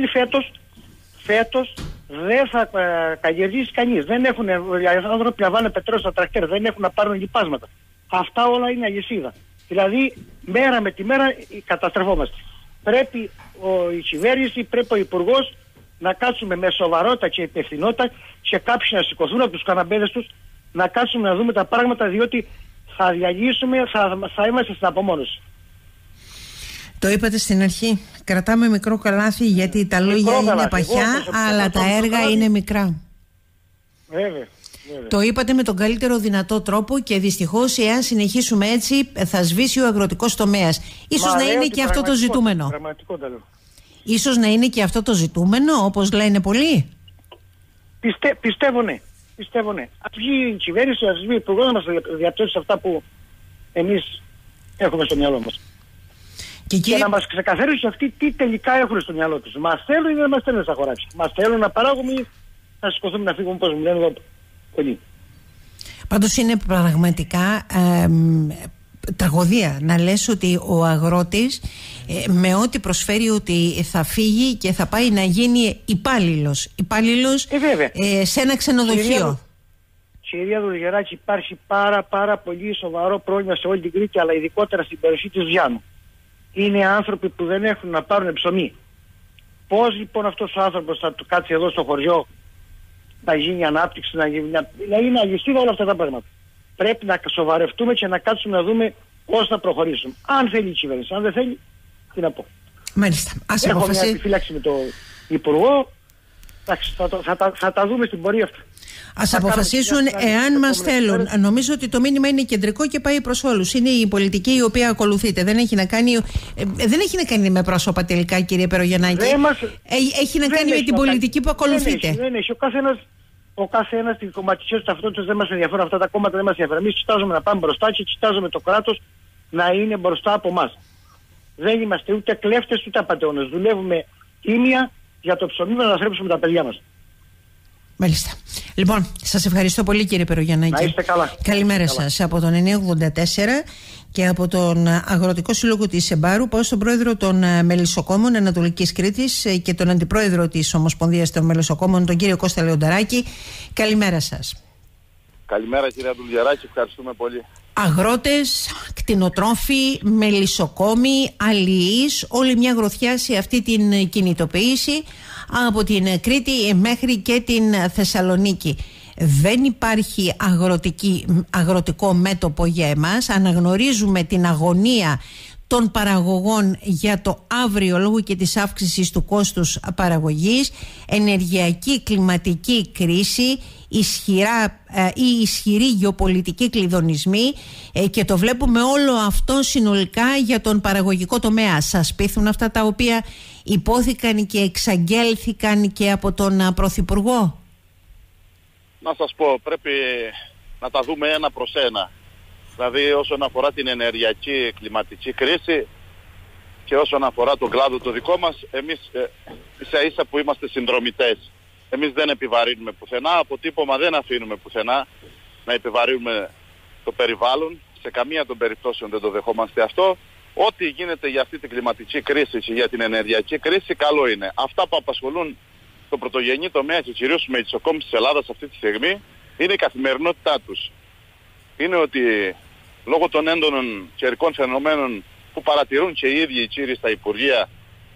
φέτος δεν θα καλλιεργήσει κανείς. Δεν έχουν οι άνθρωποι να βάλουν πετρέλαιο στα τρακτέρ, δεν έχουν να πάρουν λιπάσματα. Αυτά όλα είναι αλυσίδα. Δηλαδή, μέρα με τη μέρα καταστρεφόμαστε. Πρέπει η κυβέρνηση, πρέπει ο υπουργός να κάτσουμε με σοβαρότητα και υπευθυνότητα και κάποιοι να σηκωθούν από τους καναμπέδες τους, να κάτσουμε να δούμε τα πράγματα, διότι θα διαλύσουμε, θα είμαστε στην απομόνωση. Το είπατε στην αρχή. Κρατάμε μικρό καλάθι γιατί τα λόγια είναι παχιά, αλλά τα έργα είναι μικρά. Βέβαια. Το είπατε με τον καλύτερο δυνατό τρόπο και δυστυχώς, εάν συνεχίσουμε έτσι, θα σβήσει ο αγροτικός τομέας. Ίσως να είναι και αυτό το ζητούμενο. Ίσως να είναι και αυτό το ζητούμενο, όπως λένε πολλοί. Πιστεύω ναι. Ας βγει η κυβέρνηση, ας βγει ο υπουργός να μας διαπτώσει αυτά που εμείς έχουμε στο μυαλό μας. Και να μας ξεκαθαρίσουν αυτοί τι τελικά έχουν στο μυαλό τους. Μας θέλουν ή δεν μας θέλουν στα χωράφια? Μας θέλουν να παράγουμε ή να σηκωθούμε να φύγουμε, πώς μου λένε εδώ πολλοί? Πάντως είναι πραγματικά τραγωδία να λες ότι ο αγρότης με ό,τι προσφέρει ότι θα φύγει και θα πάει να γίνει υπάλληλος σε ένα ξενοδοχείο. Κυρία Δουλγεράκη, υπάρχει πάρα πολύ σοβαρό πρόβλημα σε όλη την Κρήτη, αλλά ειδικότερα στην περιοχή της Βιάνου. Είναι άνθρωποι που δεν έχουν να πάρουν ψωμί. Πώς λοιπόν αυτός ο άνθρωπος θα του κάτσει εδώ στο χωριό να γίνει ανάπτυξη, να είναι αλυσίδα όλα αυτά τα πράγματα? Πρέπει να σοβαρευτούμε και να κάτσουμε να δούμε πώς θα προχωρήσουμε. Αν θέλει η κυβέρνηση, αν δεν θέλει, τι να πω. Μάλιστα. Έχω μια επιφύλαξη με τον Υπουργό. Εντάξει, θα τα δούμε στην πορεία αυτά. Ας αποφασίσουν εάν μας θέλουν. Νομίζω ότι το μήνυμα είναι κεντρικό και πάει προς όλους. Είναι η πολιτική η οποία ακολουθείται. Δεν έχει να κάνει με πρόσωπα τελικά, κύριε Περογιαννάκη. Έχει να κάνει με την πολιτική που ακολουθείτε. Δεν έχει. Ο καθένας την κομματική του ταυτότητα δεν μας ενδιαφέρουν. Αυτά τα κόμματα δεν μας ενδιαφέρουν. Εμείς κοιτάζουμε να πάμε μπροστά και κοιτάζουμε το κράτος να είναι μπροστά από εμάς. Δεν είμαστε ούτε κλέφτες ούτε απατεώνες. Δουλεύουμε τίμια για το ψωμί μας, να θρέψουμε τα παιδιά μας. Μάλιστα. Λοιπόν, σας ευχαριστώ πολύ, κύριε Περογιαννάκη. Να είστε καλά. Καλημέρα σας. Από τον 984 και από τον Αγροτικό Σύλλογο της Εμπάρου πάω στον πρόεδρο των Μελισσοκόμων Ανατολικής Κρήτης και τον αντιπρόεδρο της Ομοσπονδίας των Μελισσοκόμων, τον κύριο Κώστα Λεονταράκη. Καλημέρα σας. Καλημέρα, κύριε Δουλγεράκη, ευχαριστούμε πολύ. Αγρότες, κτηνοτρόφοι, μελισσοκόμοι, αλληλείς, όλη μια γροθιά σε αυτή την κινητοποίηση από την Κρήτη μέχρι και την Θεσσαλονίκη. Δεν υπάρχει αγροτικό μέτωπο για εμάς. Αναγνωρίζουμε την αγωνία των παραγωγών για το αύριο λόγω και της αύξησης του κόστους παραγωγής, ενεργειακή κλιματική κρίση, ισχυροί γεωπολιτικοί κλειδονισμοί και το βλέπουμε όλο αυτό συνολικά για τον παραγωγικό τομέα. Σας πείθουν αυτά τα οποία υπόθηκαν και εξαγγέλθηκαν και από τον Πρωθυπουργό? Να σας πω, πρέπει να τα δούμε ένα προς ένα. Δηλαδή όσον αφορά την ενεργειακή κλιματική κρίση και όσον αφορά τον κλάδο το δικό μας, εμείς ίσα ίσα που είμαστε συνδρομητές. Εμείς δεν επιβαρύνουμε πουθενά, αποτύπωμα δεν αφήνουμε πουθενά να επιβαρύνουμε το περιβάλλον. Σε καμία των περιπτώσεων δεν το δεχόμαστε αυτό. Ό,τι γίνεται για αυτή την κλιματική κρίση και για την ενεργειακή κρίση, καλό είναι. Αυτά που απασχολούν το πρωτογενή τομέα και κυρίως τους μελισσοκόμους της Ελλάδας αυτή τη στιγμή είναι η καθημερινότητά τους. Είναι ότι λόγω των έντονων καιρικών φαινομένων που παρατηρούν και οι ίδιοι οι κύριοι στα Υπουργεία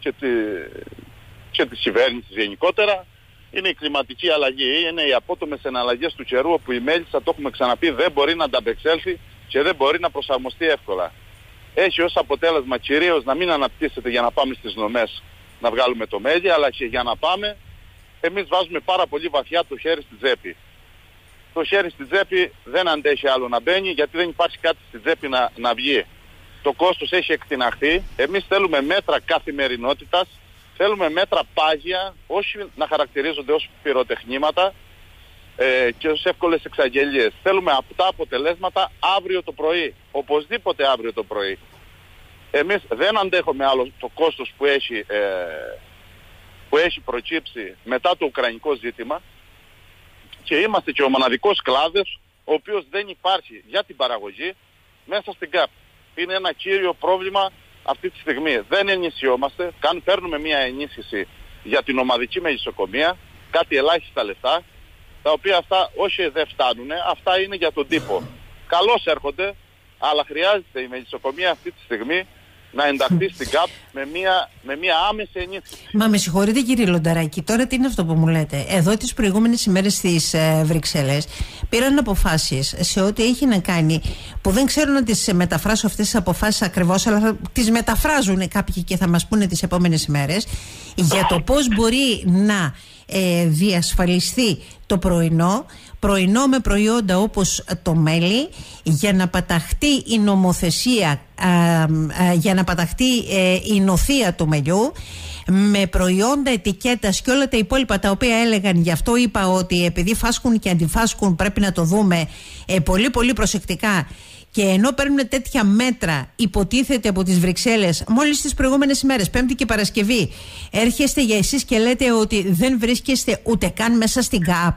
και της κυβέρνησης γενικότερα, είναι η κλιματική αλλαγή, είναι οι απότομες εναλλαγές του καιρού, όπου η μέλισσα, το έχουμε ξαναπεί, δεν μπορεί να ανταπεξέλθει και δεν μπορεί να προσαρμοστεί εύκολα. Έχει ως αποτέλεσμα κυρίως να μην αναπτύσσεται για να πάμε στις νομές να βγάλουμε το μέλι, αλλά και για να πάμε εμείς βάζουμε πάρα πολύ βαθιά το χέρι στη τσέπη. Το χέρι στη τσέπη δεν αντέχει άλλο να μπαίνει, γιατί δεν υπάρχει κάτι στη τσέπη να βγει. Το κόστος έχει εκτιναχθεί. Εμείς θέλουμε μέτρα καθημερινότητας, θέλουμε μέτρα πάγια, όχι να χαρακτηρίζονται ως πυροτεχνήματα και ως εύκολες εξαγγελίες. Θέλουμε αυτά αποτελέσματα αύριο το πρωί, οπωσδήποτε αύριο το πρωί. Εμείς δεν αντέχουμε άλλο το κόστος που έχει προκύψει μετά το ουκρανικό ζήτημα, και είμαστε και ο μοναδικός κλάδος ο οποίος δεν υπάρχει για την παραγωγή μέσα στην ΚΑΠ. Είναι ένα κύριο πρόβλημα αυτή τη στιγμή. Δεν ενισχυόμαστε, παίρνουμε μια ενίσχυση για την ομαδική μεγιστοκομεία, κάτι ελάχιστα λεφτά, τα οποία αυτά όχι δεν φτάνουν, αυτά είναι για τον τύπο. Καλώς έρχονται, αλλά χρειάζεται η μεγιστοκομεία αυτή τη στιγμή να ενταχθεί στην ΚΑΠ με μια άμεση ενίσχυση. Μα με συγχωρείτε κύριε Λονταράκη, τώρα τι είναι αυτό που μου λέτε? Εδώ τις προηγούμενες ημέρες στις Βρυξέλλες πήραν αποφάσεις σε ό,τι έχει να κάνει, που δεν ξέρω να τις μεταφράσω αυτές τις αποφάσεις ακριβώς, αλλά θα τις μεταφράζουν κάποιοι και θα μας πούνε τις επόμενες ημέρες, για το πώς μπορεί να διασφαλιστεί το πρωινό με προϊόντα όπως το μέλι, για να παταχτεί η νομοθεσία, για να παταχτεί η νοθεία του μελιού, με προϊόντα ετικέτας και όλα τα υπόλοιπα τα οποία έλεγαν. Γι' αυτό είπα ότι επειδή φάσκουν και αντιφάσκουν πρέπει να το δούμε πολύ πολύ προσεκτικά. Και ενώ παίρνουν τέτοια μέτρα, υποτίθεται από τις Βρυξέλλες, μόλις τις προηγούμενες ημέρες, Πέμπτη και Παρασκευή, έρχεστε για εσείς και λέτε ότι δεν βρίσκεστε ούτε καν μέσα στην ΚΑΠ.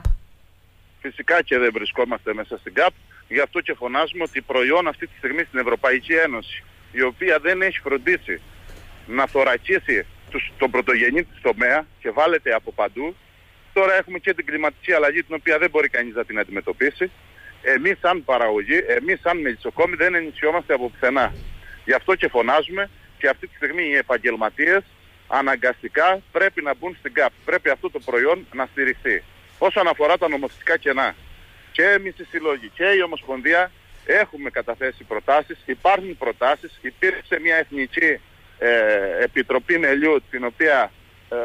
Φυσικά και δεν βρισκόμαστε μέσα στην ΚΑΠ, γι' αυτό και φωνάζουμε ότι προϊόν αυτή τη στιγμή στην Ευρωπαϊκή Ένωση, η οποία δεν έχει φροντίσει να θωρακίσει τον πρωτογενή της τομέα και βάλετε από παντού. Τώρα έχουμε και την κλιματική αλλαγή, την οποία δεν μπορεί κανείς να την αντιμετωπίσει. Εμείς σαν παραγωγή, εμείς σαν μελισσοκόμοι δεν ενισχυόμαστε από πουθενά. Γι' αυτό και φωνάζουμε, και αυτή τη στιγμή οι επαγγελματίες αναγκαστικά πρέπει να μπουν στην ΚΑΠ. Πρέπει αυτό το προϊόν να στηριχθεί. Όσον αφορά τα νομοθετικά κενά, και εμείς οι συλλόγοι και η Ομοσπονδία έχουμε καταθέσει προτάσεις, υπάρχουν προτάσεις, υπήρξε μια εθνική επιτροπή μελιού, την οποία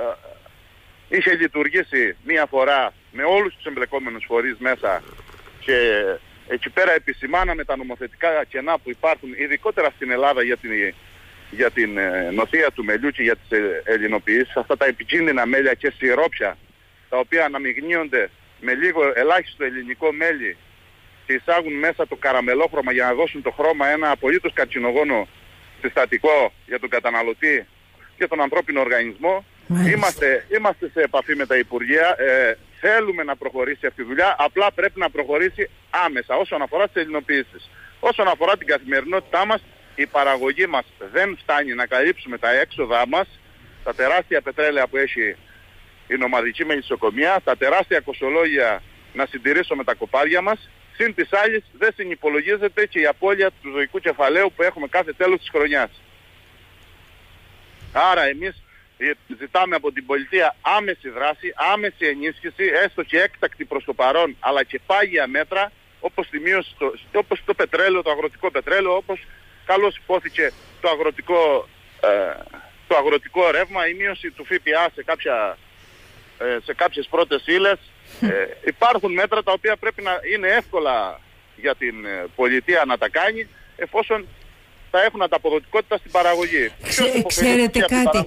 είχε λειτουργήσει μία φορά με όλους τους εμπλεκόμενους φορείς μέσα, και εκεί πέρα επισημάναμε τα νομοθετικά κενά που υπάρχουν ειδικότερα στην Ελλάδα για την νοθεία του μελιού και για τις ελληνοποιήσεις, αυτά τα επικίνδυνα μέλια και σιρόπια, τα οποία αναμειγνύονται με λίγο ελάχιστο ελληνικό μέλι και εισάγουν μέσα το καραμελόχρωμα για να δώσουν το χρώμα, ένα απολύτως καρκινογόνο συστατικό για τον καταναλωτή και τον ανθρώπινο οργανισμό. Είμαστε σε επαφή με τα Υπουργεία, θέλουμε να προχωρήσει αυτή η δουλειά, απλά πρέπει να προχωρήσει άμεσα όσον αφορά τις ελληνοποιήσεις. Όσον αφορά την καθημερινότητά μας, η παραγωγή μας δεν φτάνει να καλύψουμε τα έξοδά μας, τα τεράστια πετρέλαια που έχει η νομαδική μελισσοκομεία, τα τεράστια κοστολόγια να συντηρήσουμε τα κοπάδια μας. Συν της άλλης δεν συνυπολογίζεται και η απώλεια του ζωικού κεφαλαίου που έχουμε κάθε τέλος της χρονιάς. Άρα εμείς ζητάμε από την πολιτεία άμεση δράση, άμεση ενίσχυση, έστω και έκτακτη προς το παρόν, αλλά και πάγια μέτρα, όπως το πετρέλαιο, το αγροτικό πετρέλαιο, όπως καλώς υπόθηκε το αγροτικό ρεύμα, η μείωση του ΦΠΑ σε κάποιες πρώτες ύλες. Υπάρχουν μέτρα τα οποία πρέπει να είναι εύκολα για την πολιτεία να τα κάνει, εφόσον θα έχουν ανταποδοτικότητα στην παραγωγή. Ξέρετε κάτι,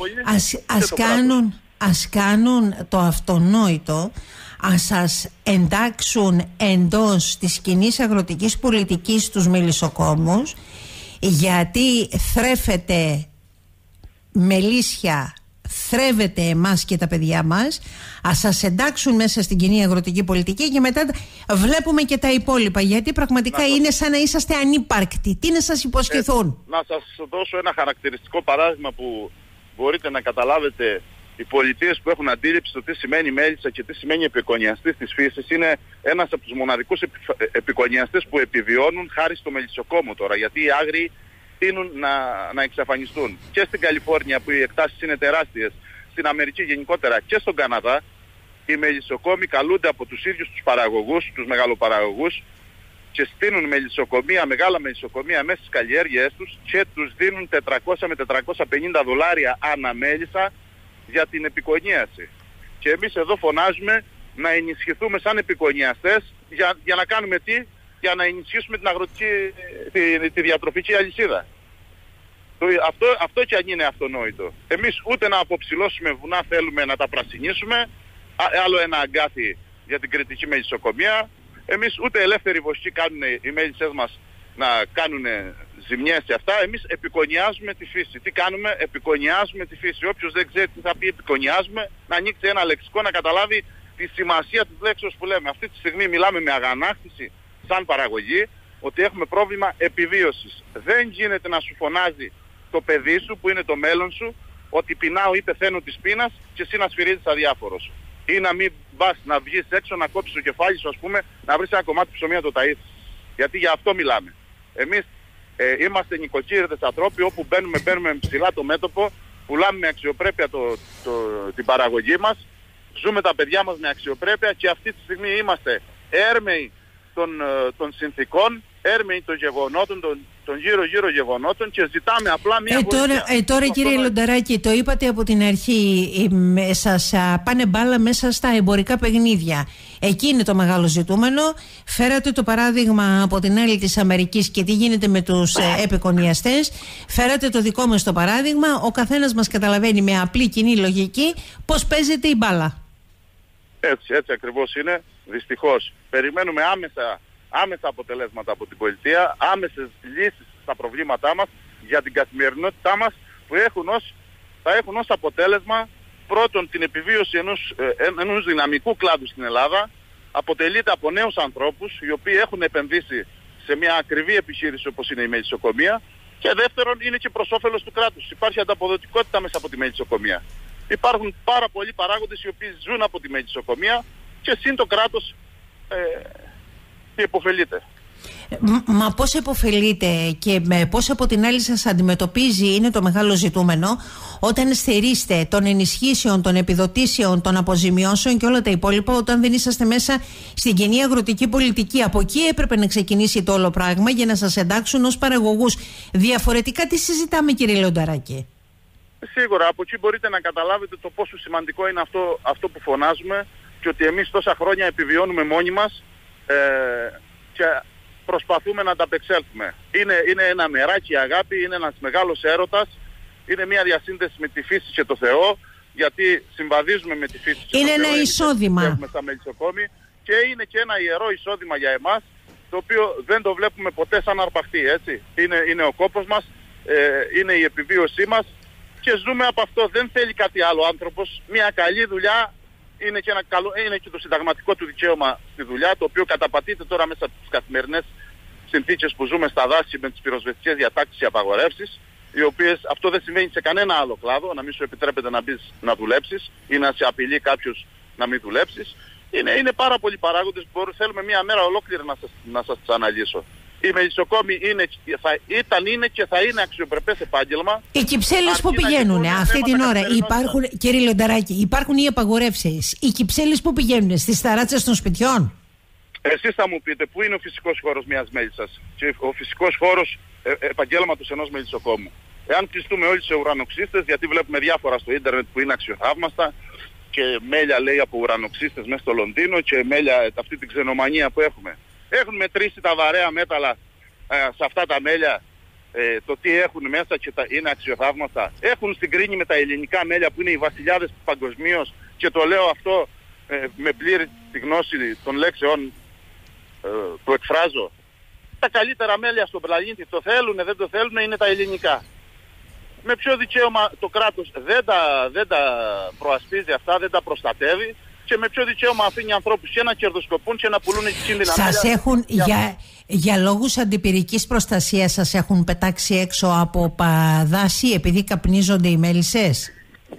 ας κάνουν το αυτονόητο, ας σας εντάξουν εντός της κοινής αγροτικής πολιτικής τους μελισσοκόμους, γιατί θρέφεται μελίσια, θρέβεται εμάς και τα παιδιά μας, ας σας εντάξουν μέσα στην κοινή αγροτική πολιτική και μετά βλέπουμε και τα υπόλοιπα, γιατί πραγματικά είναι σαν να είσαστε ανύπαρκτοι. Τι να σας υποσχεθούν? Να σας δώσω ένα χαρακτηριστικό παράδειγμα που μπορείτε να καταλάβετε οι πολιτείες που έχουν αντίληψη το τι σημαίνει μέλισσα και τι σημαίνει επικονιαστής της φύσης είναι ένας από τους μοναδικούς επικονιαστές που επιβιώνουν χάρη στο μελισσοκόμο τώρα, γιατί οι άγριοι τείνουν να εξαφανιστούν. Και στην Καλιφόρνια που οι εκτάσεις είναι τεράστιες, στην Αμερική γενικότερα και στον Καναδά, οι μελισσοκόμοι καλούνται από τους ίδιους τους παραγωγούς, τους μεγαλοπαραγωγούς, και στείνουν μελισσοκομεία, μεγάλα μελισσοκομεία μέσα στις καλλιέργειές τους και τους δίνουν 400 με 450 δολάρια ανά μέλισσα για την επικονίαση. Και εμείς εδώ φωνάζουμε να ενισχυθούμε σαν επικονιαστές για να κάνουμε τι? Για να ενισχύσουμε την αγροτική, τη διατροφική αλυσίδα. Αυτό και αν είναι αυτονόητο. Εμείς ούτε να αποψηλώσουμε βουνά θέλουμε να τα πρασινίσουμε, άλλο ένα αγκάθι για την κριτική μελισσοκομεία. Εμείς ούτε ελεύθερη βοσκή κάνουν οι μέλισσές μας να κάνουν ζημιές και αυτά. Εμείς επικονιάζουμε τη φύση. Τι κάνουμε? Επικονιάζουμε τη φύση. Όποιος δεν ξέρει τι θα πει επικονιάζουμε, να ανοίξει ένα λεξικό να καταλάβει τη σημασία της λέξης που λέμε. Αυτή τη στιγμή μιλάμε με αγανάκτηση σαν παραγωγή ότι έχουμε πρόβλημα επιβίωσης. Δεν γίνεται να σου φωνάζει το παιδί σου που είναι το μέλλον σου ότι πεινάω ή πεθαίνω της πείνας και εσύ να σφυρίζεις αδιάφορος. Ή να μην πας να βγεις έξω, να κόψεις το κεφάλι σου, ας πούμε, να βρεις ένα κομμάτι ψωμί να το ταΐσεις. Γιατί για αυτό μιλάμε. Εμείς είμαστε νοικοκύριδες ανθρώποι, όπου μπαίνουμε ψηλά το μέτωπο, πουλάμε με αξιοπρέπεια την παραγωγή μας, ζούμε τα παιδιά μας με αξιοπρέπεια και αυτή τη στιγμή είμαστε έρμεοι των συνθήκων, έρμεοι των γεγονότων, των γύρω-γύρω γεγονότων και ζητάμε απλά μια βοήθεια. Τώρα κύριε Λονταράκη, το είπατε από την αρχή, σας πάνε μπάλα μέσα στα εμπορικά παιχνίδια. Εκεί είναι το μεγάλο ζητούμενο. Φέρατε το παράδειγμα από την άλλη της Αμερικής και τι γίνεται με τους επικονιαστές. Φέρατε το δικό μας το παράδειγμα. Ο καθένας μας καταλαβαίνει με απλή κοινή λογική πώς παίζεται η μπάλα. Έτσι ακριβώς είναι. Δυστυχώς περιμένουμε άμεσα αποτελέσματα από την πολιτεία, άμεσες λύσεις στα προβλήματά μας για την καθημερινότητά μας που θα έχουν ως αποτέλεσμα πρώτον την επιβίωση ενός δυναμικού κλάδου στην Ελλάδα. Αποτελείται από νέους ανθρώπους οι οποίοι έχουν επενδύσει σε μια ακριβή επιχείρηση όπως είναι η μελισσοκομεία, και δεύτερον είναι και προς όφελος του κράτους. Υπάρχει ανταποδοτικότητα μέσα από τη μελισσοκομεία. Υπάρχουν πάρα πολλοί παράγοντες οι οποίοι ζουν από τη μελισσοκομεία και συν το κράτος υποφελείται. Μα πώς υποφελείται και πώς από την άλλη σας αντιμετωπίζει είναι το μεγάλο ζητούμενο όταν στερείστε των ενισχύσεων, των επιδοτήσεων, των αποζημιώσεων και όλα τα υπόλοιπα, όταν δεν είσαστε μέσα στην κοινή αγροτική πολιτική. Από εκεί έπρεπε να ξεκινήσει το όλο πράγμα για να σας εντάξουν ως παραγωγούς. Διαφορετικά τι συζητάμε, κύριε Λονταράκη? Σίγουρα από εκεί μπορείτε να καταλάβετε το πόσο σημαντικό είναι αυτό που φωνάζουμε και ότι εμείς τόσα χρόνια επιβιώνουμε μόνοι μας και προσπαθούμε να τα απεξέλθουμε. Είναι ένα μεράκι αγάπη, είναι ένας μεγάλος έρωτας, είναι μια διασύνδεση με τη φύση και το Θεό, γιατί συμβαδίζουμε με τη φύση και είναι το Θεό. Είναι ένα εισόδημα. Έχουμε στα μελισσοκόμη και είναι και ένα ιερό εισόδημα για εμάς, το οποίο δεν το βλέπουμε ποτέ σαν αρπαχτή, έτσι. Είναι ο κόπος μας, είναι η επιβίωσή μας και ζούμε από αυτό. Δεν θέλει κάτι άλλο άνθρωπος. Μια καλή δουλειά είναι και το συνταγματικό του δικαίωμα στη δουλειά, το οποίο καταπατείται τώρα μέσα από τις καθημερινές συνθήκες που ζούμε στα δάση με τις πυροσβεστικές διατάξεις και απαγορεύσεις, οι οποίες αυτό δεν συμβαίνει σε κανένα άλλο κλάδο, να μην σου επιτρέπεται να μπεις να δουλέψεις ή να σε απειλεί κάποιος να μην δουλέψεις. Είναι πάρα πολλοί παράγοντες που θέλουμε μια μέρα ολόκληρη να σας τις αναλύσω. Η μελισσοκόμη είναι και θα είναι αξιοπρεπές επάγγελμα. Οι κυψέλες που πηγαίνουν αυτή την ώρα υπάρχουν, κύριε Λονταράκη, υπάρχουν οι απαγορεύσεις. Οι κυψέλες που πηγαίνουν στις ταράτσες των σπιτιών. Εσείς θα μου πείτε πού είναι ο φυσικός χώρος μιας μέλισσας και ο φυσικός χώρος επαγγέλματος ενός μελισσοκόμου. Εάν κλειστούμε όλοι σε ουρανοξύστες, γιατί βλέπουμε διάφορα στο ίντερνετ που είναι αξιοθαύμαστα και μέλια λέει από ουρανοξύστες μέσα στο Λονδίνο και μέλια αυτή την ξενομανία που έχουμε. Έχουν μετρήσει τα βαρέα μέταλλα σε αυτά τα μέλια, το τι έχουν μέσα και είναι αξιοθαύμαστα. Έχουν συγκρίνει με τα ελληνικά μέλια που είναι οι βασιλιάδες παγκοσμίως, και το λέω αυτό με πλήρη τη γνώση των λέξεων που εκφράζω. Τα καλύτερα μέλια στον πλανήτη, το θέλουν, δεν το θέλουν, είναι τα ελληνικά. Με ποιο δικαίωμα το κράτος δεν τα προασπίζει αυτά, δεν τα προστατεύει, και με ποιο δικαίωμα αφήνει ανθρώπους και να κερδοσκοπούν και να πουλούν κίνδυνα μέλια. Σας έχουν, για λόγους αντιπυρικής προστασίας, σας έχουν πετάξει έξω από δάση επειδή καπνίζονται οι μέλισσες?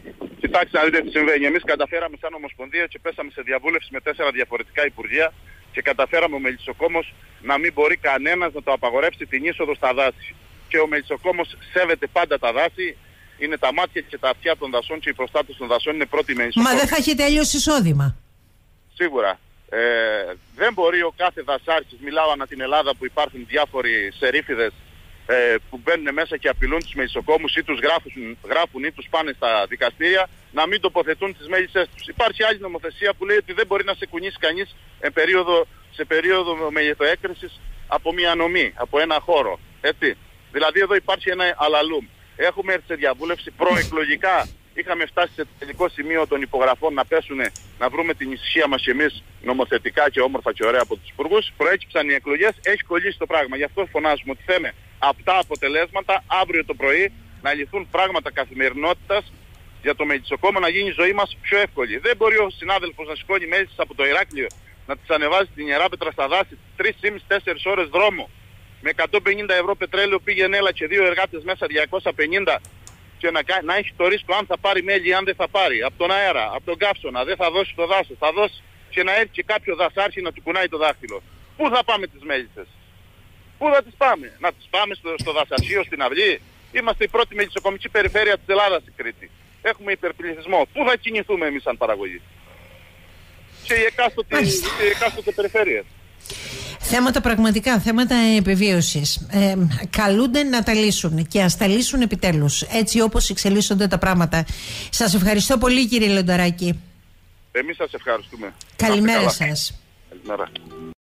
Κοιτάξτε να δείτε τι συμβαίνει. Εμείς καταφέραμε σαν Ομοσπονδία και πέσαμε σε διαβούλευση με 4 διαφορετικά υπουργεία και καταφέραμε ο Μελισσοκόμος να μην μπορεί κανένας να το απαγορεύσει την είσοδο στα δάση. Και ο Μελισσοκόμος σέβεται πάντα τα δάση. Είναι τα μάτια και τα αυτιά των δασών και οι προστάτες των δασών είναι πρώτοι Μελισσοκόμοι. Μα δεν θα έχετε αλλιώς εισόδημα. Σίγουρα. Δεν μπορεί ο κάθε δασάρχης, μιλάω ανά την Ελλάδα που υπάρχουν διάφοροι σερίφιδες που μπαίνουν μέσα και απειλούν τους μελισσοκόμους ή τους γράφουν ή τους πάνε στα δικαστήρια, να μην τοποθετούν τις μέλισσες τους. Υπάρχει άλλη νομοθεσία που λέει ότι δεν μπορεί να σε κουνήσει κανείς σε περίοδο μεγεθοέκρησης από μια ανομή, από ένα χώρο. Έτσι. Δηλαδή εδώ υπάρχει ένα αλαλούμ. Έχουμε έρθει σε διαβούλευση προεκλογικά. Είχαμε φτάσει σε τελικό σημείο των υπογραφών να πέσουν, να βρούμε την ησυχία μας εμείς νομοθετικά και όμορφα και ωραία από τους υπουργούς. Προέκυψαν οι εκλογές, έχει κολλήσει το πράγμα. Γι' αυτό φωνάζουμε ότι θέμε αυτά αποτελέσματα αύριο το πρωί να λυθούν πράγματα καθημερινότητας για το Μελισσοκόμο, να γίνει η ζωή μας πιο εύκολη. Δεν μπορεί ο συνάδελφος να σηκώνει μέλισσες από το Ηράκλειο, να τις ανεβάζει στην Ιεράπετρα στα δάση 3,5-4 ώρες δρόμο. Με 150 ευρώ πετρέλαιο πήγαινε έλα και 2 εργάτες μέσα 250 και να έχει το ρίσκο αν θα πάρει μέλι ή αν δεν θα πάρει. Από τον αέρα, από τον καύσωνα, δεν θα δώσει το δάσος, θα δώσει και να έρθει και κάποιο δασάρχη να του κουνάει το δάχτυλο. Πού θα πάμε τις μέλισσες? Πού θα τις πάμε? Να τις πάμε στο δασαρχείο, στην αυλή? Είμαστε η πρώτη μελισσοκομική περιφέρεια της Ελλάδας η Κρήτη. Έχουμε υπερπληθυσμό. Πού θα κινηθούμε εμείς σαν παραγωγή? Και οι εκάστοτε περιφέρειες. Θέματα πραγματικά, θέματα επιβίωσης. Καλούνται να τα λύσουν και ας τα λύσουν επιτέλους, έτσι όπως εξελίσσονται τα πράγματα. Σας ευχαριστώ πολύ, κύριε Λονταράκη. Εμείς σας ευχαριστούμε. Καλημέρα σας. Καλημέρα.